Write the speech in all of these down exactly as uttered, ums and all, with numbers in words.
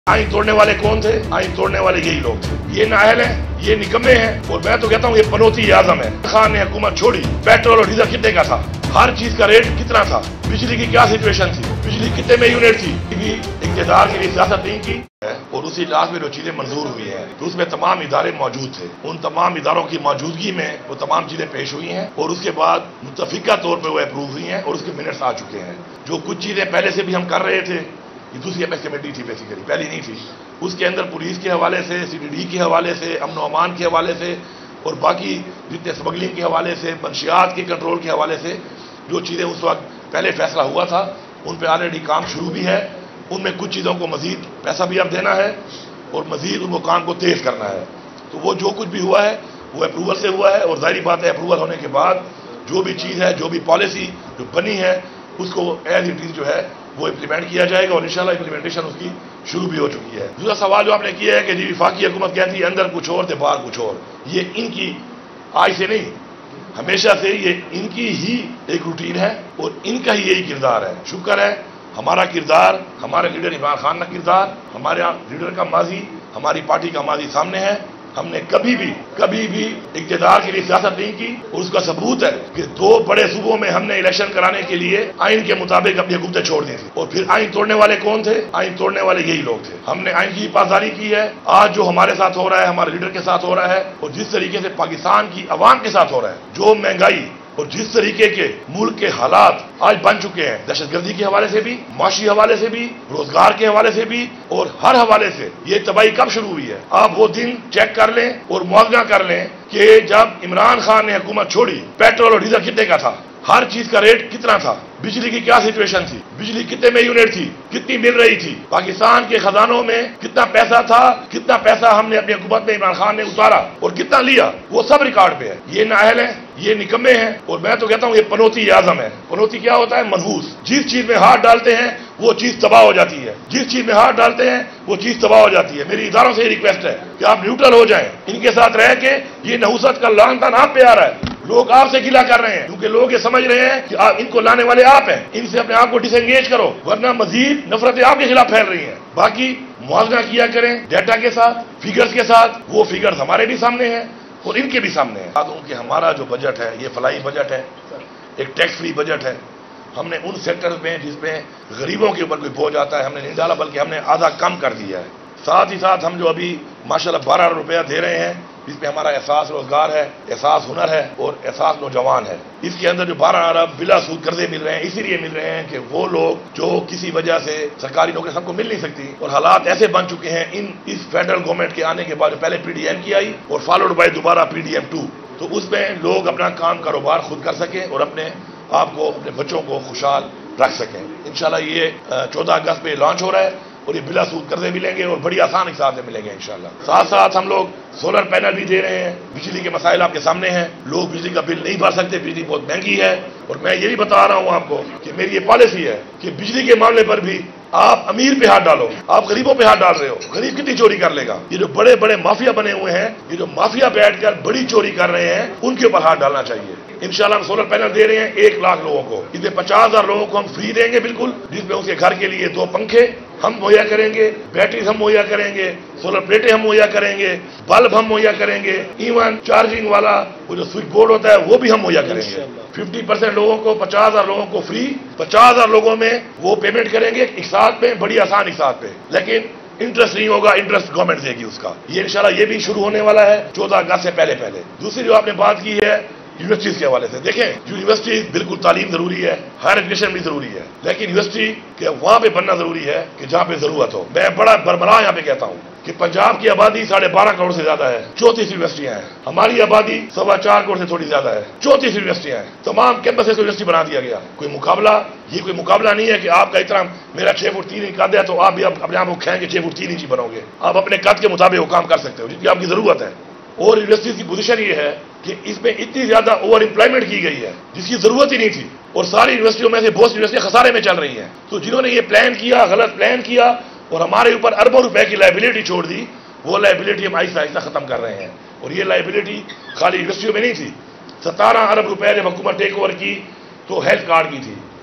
आइन तोड़ने वाले कौन थे? आइन तोड़ने वाले यही लोग थे। ये नाअहल हैं, ये निकम्मे हैं, और मैं तो कहता हूँ ये पनौती आजम है। खान ने हुकूमत छोड़ी, पेट्रोल और डीजल कितने का था, हर चीज का रेट कितना था, बिजली की क्या सिचुएशन थी, बिजली कितने में यूनिट थी, इक़्तिदार के लिए सियासत नहीं की और उसी इजलास में जो चीजें मंजूर हुई हैं तो उसमें तमाम इदारे मौजूद थे। उन तमाम इदारों की मौजूदगी में वो तमाम चीजें पेश हुई हैं और उसके बाद मुतफिका तौर पर वो अप्रूव हुई हैं और उसके मिनट्स आ चुके हैं। जो कुछ चीजें पहले से भी हम कर रहे थे, ये दूसरी एमएस कमेटी थी, बेसिकली पहली नहीं थी, उसके अंदर पुलिस के हवाले से, सीडीडी के हवाले से, अमन व अमान के हवाले से और बाकी जितने स्मगलिंग के हवाले से, मंशियात के कंट्रोल के हवाले से जो चीज़ें उस वक्त पहले फैसला हुआ था उन पर ऑलरेडी काम शुरू भी है। उनमें कुछ चीज़ों को मजीद पैसा भी अब देना है और मजीद उनको काम को तेज़ करना है। तो वो जो कुछ भी हुआ है वो अप्रूवल से हुआ है और जाहिर बात है अप्रूवल होने के बाद जो भी चीज़ है, जो भी पॉलिसी जो बनी है उसको एज इट इज़ जो है वो इम्प्लीमेंट किया जाएगा और इंशाल्लाह इम्प्लीमेंटेशन उसकी शुरू भी हो चुकी है। दूसरा सवाल जो आपने किया है कि जी वफाकी हुकूमत कहती है अंदर कुछ और थे बाहर कुछ और, ये इनकी आज से नहीं, हमेशा से ये इनकी ही एक रूटीन है और इनका ही यही किरदार है। शुक्र है हमारा किरदार, हमारे लीडर इमरान खान का किरदार, हमारे लीडर का माजी, हमारी पार्टी का माजी सामने है। हमने कभी भी कभी भी इक़्तिदार के लिए सियासत नहीं की और उसका सबूत है कि दो बड़े सूबों में हमने इलेक्शन कराने के लिए आइन के मुताबिक अपनी हुकूमतें छोड़ दी थी और फिर आइन तोड़ने वाले कौन थे? आइन तोड़ने वाले यही लोग थे। हमने आइन की हिफाजतदारी की है। आज जो हमारे साथ हो रहा है, हमारे लीडर के साथ हो रहा है और जिस तरीके से पाकिस्तान की अवाम के साथ हो रहा है, जो महंगाई और जिस तरीके के मुल्क के हालात आज बन चुके हैं, दहशतगर्दी के हवाले से भी, माशी हवाले से भी, रोजगार के हवाले से भी और हर हवाले से ये तबाही कब शुरू हुई है? आप वो दिन चेक कर लें और मुआवजा कर लें कि जब इमरान खान ने हुकूमत छोड़ी, पेट्रोल और डीजल कितने का था, हर चीज का रेट कितना था, बिजली की क्या सिचुएशन थी, बिजली कितने में यूनिट थी, कितनी मिल रही थी, पाकिस्तान के खजानों में कितना पैसा था, कितना पैसा हमने अपनी हुकूमत में इमरान खान ने उतारा और कितना लिया, वो सब रिकॉर्ड पे है। ये नाअहल है, ये निकम्मे हैं और मैं तो कहता हूँ ये पनौती आजम है। पनौती क्या होता है? मनहूस। जिस चीज में हाथ डालते हैं वो चीज तबाह हो जाती है, जिस चीज में हाथ डालते हैं वो चीज तबाह हो जाती है। मेरी इदारों से रिक्वेस्ट है कि आप न्यूट्रल हो जाएं, इनके साथ रह के। ये नहुसत का लानतान आप पे आ रहा है, लोग आपसे गिला कर रहे हैं क्योंकि लोग ये समझ रहे हैं कि आप इनको लाने वाले आप हैं। इनसे अपने आप को डिसएंगेज करो वरना मजीद नफरतें आपके खिलाफ फैल रही हैं। बाकी मुआवजा किया करें डेटा के साथ, फिगर्स के साथ। वो फिगर्स हमारे भी सामने हैं और इनके भी सामने है। बता दूं कि हमारा जो बजट है ये फलाई बजट है, एक टैक्स फ्री बजट है। हमने उन सेक्टर्स में जिसमें गरीबों के ऊपर कोई बोझ आता है हमने नहीं डाला, बल्कि हमने आधा कम कर दिया है। साथ ही साथ हम जो अभी माशाल्लाह बारह अरब रुपया दे रहे हैं, इसमें हमारा एहसास रोजगार है, एहसास हुनर है और एहसास नौजवान है। इसके अंदर जो बारह अरब बिला सूद कर्जे मिल रहे हैं, इसीलिए मिल रहे हैं कि वो लोग जो किसी वजह से सरकारी नौकरी सबको मिल नहीं सकती और हालात ऐसे बन चुके हैं इन इस फेडरल गवर्नमेंट के आने के बाद, पहले पीडीएम की आई और फॉलोड बाय दोबारा पीडीएम टू, तो उसमें लोग अपना काम कारोबार खुद कर सकें और अपने आप को, अपने बच्चों को खुशहाल रख सकें। इंशाल्लाह ये चौदह अगस्त पे लॉन्च हो रहा है और ये बिला सूद कर्जे मिलेंगे और बड़ी आसान हिसाब से मिलेंगे इंशाल्लाह। साथ साथ हम लोग सोलर पैनल भी दे रहे हैं। बिजली के मसाइल आपके सामने हैं, लोग बिजली का बिल नहीं भर सकते, बिजली बहुत महंगी है और मैं ये भी बता रहा हूं आपको कि मेरी ये पॉलिसी है कि बिजली के मामले पर भी आप अमीर पे हाथ डालो, आप गरीबों पे हाथ डाल रहे हो। गरीब कितनी चोरी कर लेगा? ये जो बड़े बड़े माफिया बने हुए हैं, ये जो माफिया बैठकर बड़ी चोरी कर रहे हैं, उनके ऊपर हाथ डालना चाहिए। इंशाल्लाह हम सोलर पैनल दे रहे हैं एक लाख लोगों को, इसमें पचास हजार लोगों को हम फ्री देंगे बिल्कुल, जिसमें उसके घर के लिए दो पंखे हम मुहैया करेंगे, बैटरीज हम मुहैया करेंगे, सोलर प्लेटें हम मुहैया करेंगे, बल्ब हम मुहैया करेंगे, इवन चार्जिंग वाला वो जो स्विच बोर्ड होता है वो भी हम मुहैया करेंगे। फिफ्टी परसेंट लोगों को, पचास हजार लोगों को फ्री, पचास हजार लोगों में वो पेमेंट करेंगे एक साथ में, बड़ी आसान एक साथ पे, लेकिन इंटरेस्ट नहीं होगा, इंटरेस्ट गवर्नमेंट देगी उसका। ये इंशाल्लाह ये भी शुरू होने वाला है चौदह अगस्त से पहले पहले। दूसरी जो आपने बात की है यूनिवर्सिटीज के हवाले से, देखें यूनिवर्सिटी बिल्कुल तालीम जरूरी है, हायर एजुकेशन भी जरूरी है, लेकिन यूनिवर्सिटी के वहां पे बनना जरूरी है कि जहां पे जरूरत हो। मैं बड़ा बरबरा यहां पे कहता हूं कि पंजाब की आबादी साढ़े बारह करोड़ से ज्यादा है, चौंतीस यूनिवर्सिटियां हैं। हमारी आबादी सवा चार करोड़ से थोड़ी ज्यादा है, चौंतीस यूनिवर्सिटियां हैं। तमाम कैंपस को यूनिवर्सिटी बना दिया गया। कोई मुकाबला, ये कोई मुकाबला नहीं है कि आपका इतना, मेरा छह फुट तीन इंच कद है तो आप भी अपने आप को खाएंगे छह फुट तीन इंच बनोगे। आप अपने कद के मुताबिक वो काम कर सकते हो जितनी आपकी जरूरत है। और यूनिवर्सिटी की पोजीशन ये है कि इसमें इतनी ज्यादा ओवर एम्प्लॉयमेंट की गई है जिसकी जरूरत ही नहीं थी और सारी यूनिवर्सिटियों में से बहुत सी यूनिवर्सिटियां खसारे में चल रही हैं। तो जिन्होंने ये प्लान किया, गलत प्लान किया और हमारे ऊपर अरबों रुपए की लाइबिलिटी छोड़ दी, वो लाइबिलिटी हम आहिस्ता आहिस्ता खत्म कर रहे हैं। और ये लाइबिलिटी खाली यूनिवर्सिटियों में नहीं थी। सतारह अरब रुपए जब हुकूमत टेक ओवर की तो हेल्थ कार्ड की थी,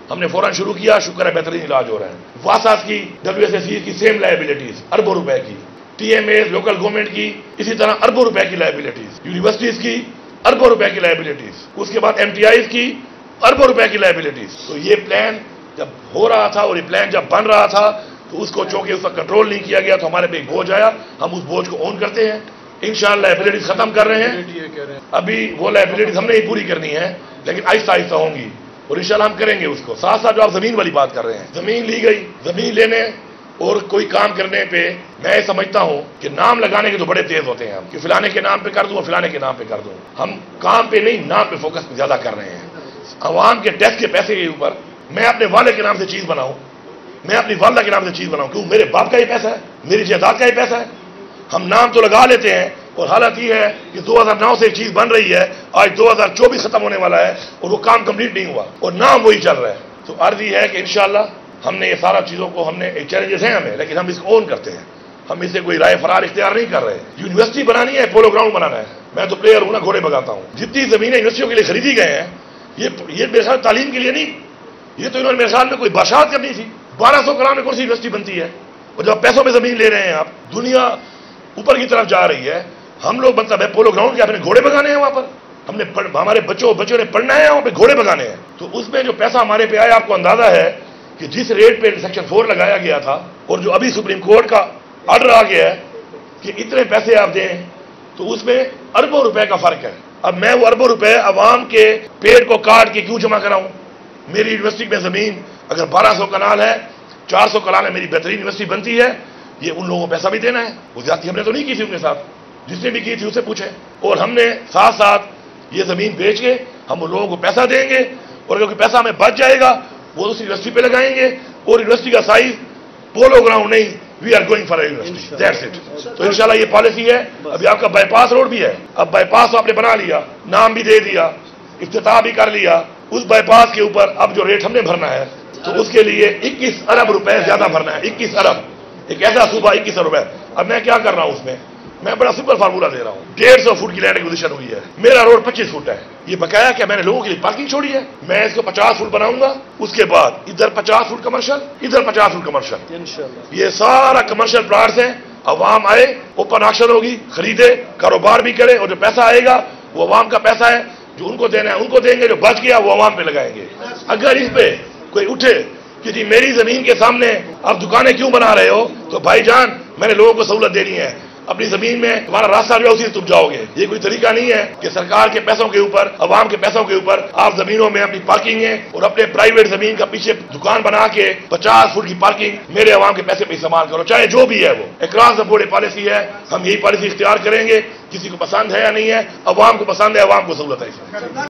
हमने फौरन शुरू किया, शुक्र है बेहतरीन इलाज हो रहा है। वासास की, डब्ल्यू एस एस सी की सेम लायबिलिटीज अरबों रुपए की, T M A local government की इसी तरह अरबों रुपए की लायबिलिटीज, यूनिवर्सिटीज की अरबों रुपए की लायबिलिटीज, उसके बाद एम टी आईज की अरबों रुपए की लायबिलिटीज। तो ये प्लान जब हो रहा था और ये प्लान जब बन रहा था तो उसको चूंकि उसका कंट्रोल नहीं किया गया तो हमारे पे एक बोझ आया, हम उस बोझ को ओन करते हैं। इंशाअल्लाह लायबिलिटीज खत्म कर रहे हैं, अभी वो लायबिलिटीज हमने ही पूरी करनी है लेकिन आहिस्ता आहिस्ता होंगी और इंशाअल्लाह हम करेंगे उसको। साथ साथ जो आप जमीन वाली बात कर रहे हैं, जमीन ली गई, जमीन लेने और कोई काम करने पे मैं समझता हूं कि नाम लगाने के तो बड़े तेज होते हैं हम, कि फिलाने के नाम पे कर दूं और फिलाने के नाम पे कर दूं। हम काम पे नहीं, नाम पे फोकस ज्यादा कर रहे हैं। अवाम के टैक्स के पैसे के ऊपर मैं अपने वाले के नाम से चीज बनाऊं, मैं अपनी वालदा के नाम से चीज बनाऊं, क्यों? मेरे बाप का ही पैसा है, मेरी जायदाद का ही पैसा है। हम नाम तो लगा लेते हैं और हालत ये है कि दो हज़ार नौ से एक चीज बन रही है, आज दो हज़ार चौबीस खत्म होने वाला है और वो काम कंप्लीट नहीं हुआ और नाम वही चल रहा है। तो अर्ज ये है कि इंशाअल्लाह हमने ये सारा चीजों को, हमने एक चैलेंजेस हैं हमें, लेकिन हम इसको ओन करते हैं। हम इससे कोई राय फरार इख्तियार नहीं कर रहे। यूनिवर्सिटी बनानी है, पोलो ग्राउंड बनाना है, मैं तो प्लेयर हूं ना, घोड़े भगाता हूं। जितनी जमीनें यूनिवर्सिटियों के लिए खरीदी गए हैं, ये ये मेरे ख्याल तालीम के लिए नहीं, ये तो इन्होंने मेरे ख्याल में कोई बादशाहत करनी थी। बारह सौ करोड़ में कौन सी यूनिवर्सिटी बनती है? और जब पैसों में जमीन ले रहे हैं आप, दुनिया ऊपर की तरफ जा रही है, हम लोग मतलब है पोलो ग्राउंड के अपने घोड़े भगाने हैं वहां पर, हमने पढ़, हमारे बच्चों बच्चों ने पढ़ना है, वहां पे घोड़े भगाने हैं। तो उसमें जो पैसा हमारे पे आया, आपको अंदाजा है कि जिस रेट पे सेक्शन फोर लगाया गया था और जो अभी सुप्रीम कोर्ट का ऑर्डर आ गया है कि इतने पैसे आप दें, तो उसमें अरबों रुपए का फर्क है। अब मैं वो अरबों रुपए अवाम के पेड़ को काट के क्यों जमा कराऊं? मेरी यूनिवर्सिटी में जमीन अगर बारह सौ कनाल है, चार सौ कनाल है, मेरी बेहतरीन यूनिवर्सिटी बनती है, ये उन लोगों को पैसा भी देना है। वो ज्यादती हमने तो नहीं की थी उनके साथ, जिसने भी की थी उसे पूछे। और हमने साथ साथ ये जमीन बेच के हम उन लोगों को पैसा देंगे और अगर कोई पैसा हमें बच जाएगा वो उस यूनिवर्सिटी पे लगाएंगे और यूनिवर्सिटी का साइज पोलो ग्राउंड नहीं, we are going for university, that's it. तो इंशाल्लाह ये पॉलिसी है। अभी आपका बाईपास रोड भी है, अब बाईपास तो आपने बना लिया, नाम भी दे दिया, इफ्तिताह भी कर लिया। उस बाईपास के ऊपर अब जो रेट हमने भरना है तो उसके लिए इक्कीस अरब रुपए ज्यादा भरना है। इक्कीस अरब, एक ऐसा सूबा इक्कीस अरब रुपए। अब मैं क्या कर रहा हूं उसमें, मैं बड़ा सिंपल फार्मूला दे रहा हूं। डेढ़ सौ फुट की लैंड एक्विजिशन हुई है, मेरा रोड पच्चीस फुट है। ये बकाया क्या मैंने लोगों के लिए पार्किंग छोड़ी है? मैं इसको पचास फुट बनाऊंगा, उसके बाद इधर पचास फुट कमर्शियल, इधर पचास फुट कमर्शियल, इंशाल्लाह। ये सारा कमर्शियल प्लाट्स है। अवाम आए, ओपन ऑक्शन होगी, खरीदे, कारोबार भी करे और जो पैसा आएगा वो अवाम का पैसा है, जो उनको देना है उनको देंगे, जो बच गया वो अवाम पे लगाएंगे। अगर इस पे कोई उठे कि जी मेरी जमीन के सामने आप दुकानें क्यों बना रहे हो, तो भाईजान मैंने लोगों को सहूलत देनी है, अपनी जमीन में तुम्हारा रास्ता जो है उसी से तुम जाओगे। ये कोई तरीका नहीं है कि सरकार के पैसों के ऊपर, अवाम के पैसों के ऊपर आप जमीनों में अपनी पार्किंग है और अपने प्राइवेट जमीन का पीछे दुकान बना के पचास फुट की पार्किंग मेरे अवाम के पैसे पे इस्तेमाल करो, चाहे जो भी है वो। अक्रॉस द बोर्ड पॉलिसी है, हम यही पॉलिसी इख्तियार करेंगे। किसी को पसंद है या नहीं है, अवाम को पसंद है, अवाम को सहूलत है।